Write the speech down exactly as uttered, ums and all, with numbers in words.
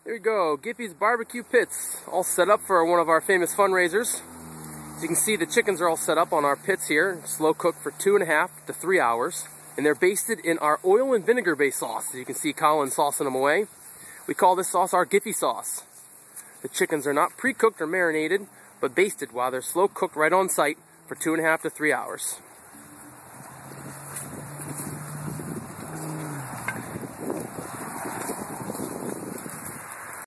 Here we go, Giffy's barbecue pits, all set up for one of our famous fundraisers. As you can see, the chickens are all set up on our pits here, slow cooked for two and a half to three hours. And they're basted in our oil and vinegar based sauce. As you can see Colin saucing them away. We call this sauce our Giffy sauce. The chickens are not pre-cooked or marinated, but basted while they're slow cooked right on site for two and a half to three hours.